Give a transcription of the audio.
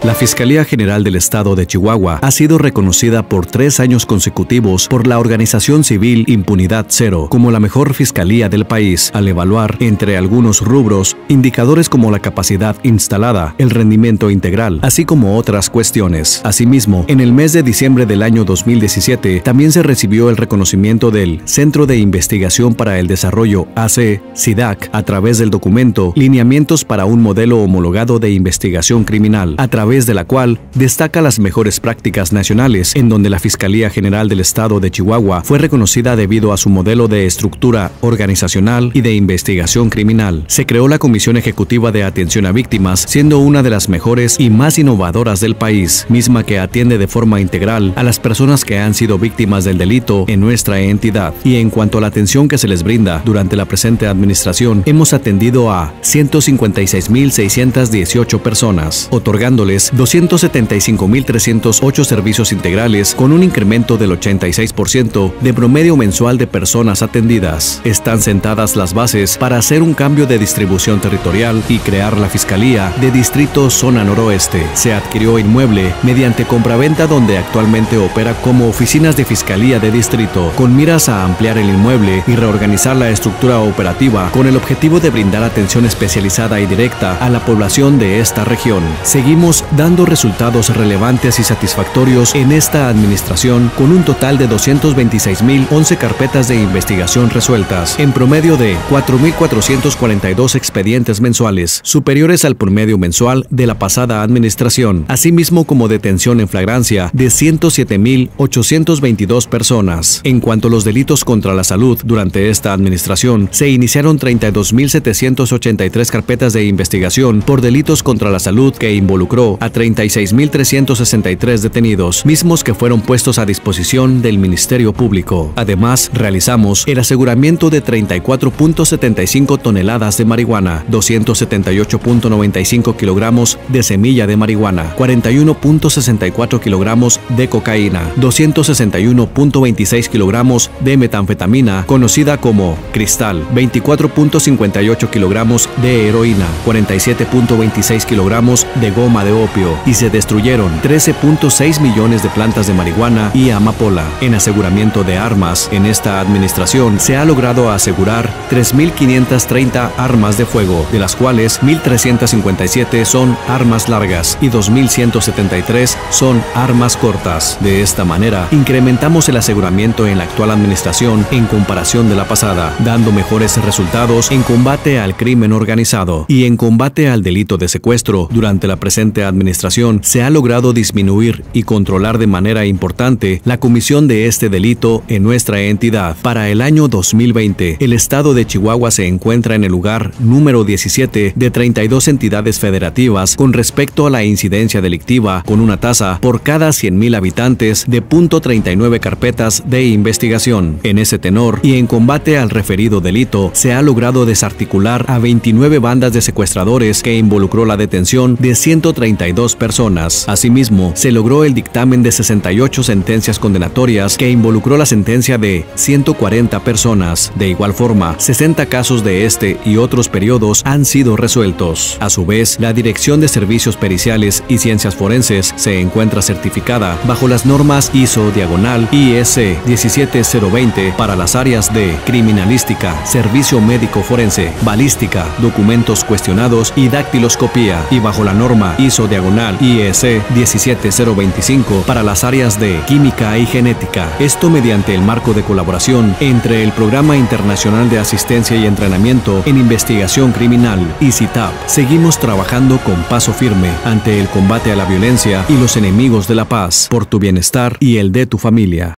La Fiscalía General del Estado de Chihuahua ha sido reconocida por 3 años consecutivos por la organización civil Impunidad Cero como la mejor fiscalía del país, al evaluar, entre algunos rubros, indicadores como la capacidad instalada, el rendimiento integral, así como otras cuestiones. Asimismo, en el mes de diciembre del año 2017, también se recibió el reconocimiento del Centro de Investigación para el Desarrollo AC, CIDAC, a través del documento Lineamientos para un modelo homologado de investigación criminal, a través de la cual destaca las mejores prácticas nacionales, en donde la Fiscalía General del Estado de Chihuahua fue reconocida debido a su modelo de estructura organizacional y de investigación criminal. Se creó la Comisión Ejecutiva de Atención a Víctimas, siendo una de las mejores y más innovadoras del país, misma que atiende de forma integral a las personas que han sido víctimas del delito en nuestra entidad. Y en cuanto a la atención que se les brinda durante la presente administración, hemos atendido a 156.618 personas, otorgándoles 275.308 servicios integrales con un incremento del 86% de promedio mensual de personas atendidas. Están sentadas las bases para hacer un cambio de distribución territorial y crear la Fiscalía de Distrito Zona Noroeste. Se adquirió inmueble mediante compraventa, donde actualmente opera como oficinas de Fiscalía de Distrito, con miras a ampliar el inmueble y reorganizar la estructura operativa con el objetivo de brindar atención especializada y directa a la población de esta región. Seguimos dando resultados relevantes y satisfactorios en esta administración, con un total de 226.011 carpetas de investigación resueltas, en promedio de 4.442 expedientes mensuales, superiores al promedio mensual de la pasada administración, asimismo como detención en flagrancia de 107.822 personas. En cuanto a los delitos contra la salud, durante esta administración se iniciaron 32.783 carpetas de investigación por delitos contra la salud, que involucró a 36.363 detenidos, mismos que fueron puestos a disposición del Ministerio Público. Además, realizamos el aseguramiento de 34.75 toneladas de marihuana, 278.95 kilogramos de semilla de marihuana, 41.64 kilogramos de cocaína, 261.26 kilogramos de metanfetamina, conocida como cristal, 24.58 kilogramos de heroína, 47.26 kilogramos de goma de opio, y se destruyeron 13.6 millones de plantas de marihuana y amapola. En aseguramiento de armas, en esta administración se ha logrado asegurar 3.530 armas de fuego, de las cuales 1.357 son armas largas y 2.173 son armas cortas. De esta manera, incrementamos el aseguramiento en la actual administración en comparación de la pasada, dando mejores resultados en combate al crimen organizado y en combate al delito de secuestro. Durante la presente administración se ha logrado disminuir y controlar de manera importante la comisión de este delito en nuestra entidad. Para el año 2020, el estado de Chihuahua se encuentra en el lugar número 17 de 32 entidades federativas con respecto a la incidencia delictiva, con una tasa por cada 100.000 habitantes de .39 carpetas de investigación. En ese tenor y en combate al referido delito, se ha logrado desarticular a 29 bandas de secuestradores, que involucró la detención de 132 personas. Asimismo, se logró el dictamen de 68 sentencias condenatorias, que involucró la sentencia de 140 personas. De igual forma, 60 casos de este y otros periodos han sido resueltos. A su vez, la Dirección de Servicios Periciales y Ciencias Forenses se encuentra certificada bajo las normas ISO/IS 17020 para las áreas de criminalística, servicio médico forense, balística, documentos cuestionados y dactiloscopía, y bajo la norma ISO/IS 17025 para las áreas de química y genética. Esto mediante el marco de colaboración entre el Programa Internacional de Asistencia y Entrenamiento en Investigación Criminal y CITAP. Seguimos trabajando con paso firme ante el combate a la violencia y los enemigos de la paz, por tu bienestar y el de tu familia.